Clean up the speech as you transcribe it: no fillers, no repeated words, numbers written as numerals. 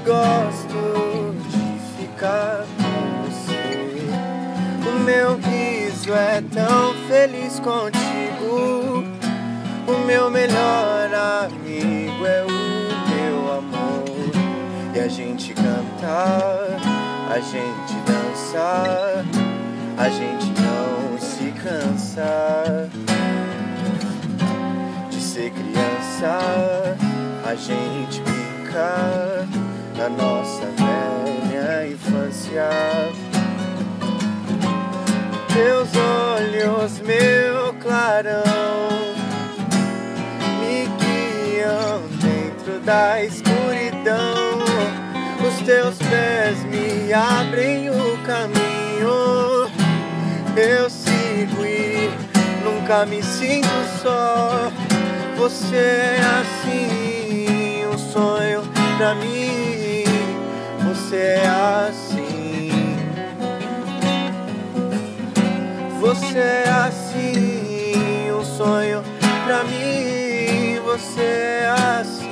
gosto de ficar com você. O meu riso é tão feliz contigo. O meu melhor amigo é o meu amor. E a gente cantar, a gente dançar, a gente não se cansar de ser criança, a gente brincar na nossa velha infância. Teus olhos, meu clarão, me guiam dentro da escuridão. Os teus pés me abrem o caminho. Eu sigo e nunca me sinto só. Você é assim, um sonho pra mim. Você é assim. Você é assim, um sonho pra mim. Você é assim.